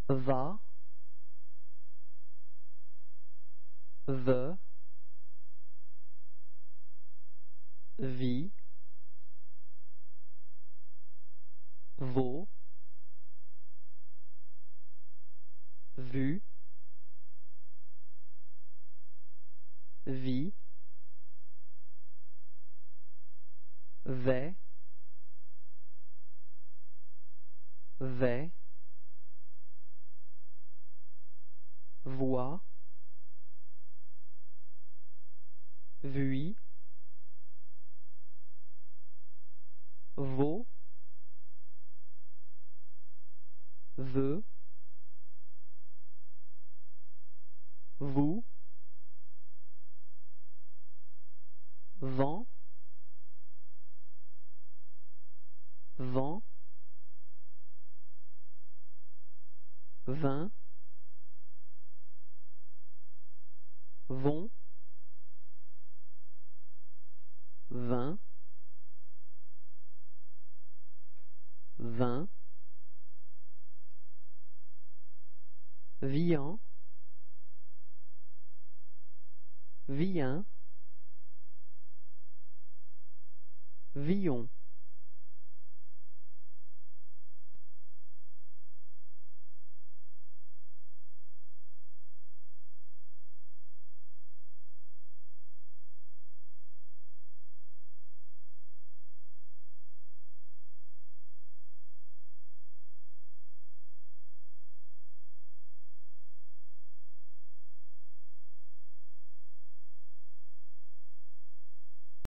va, veut, vit, vaut, vu, vit, vais, voit, vui, vaut, veut, vous, vent, vent, vint, vont, vint, vint, viand, vient, villon.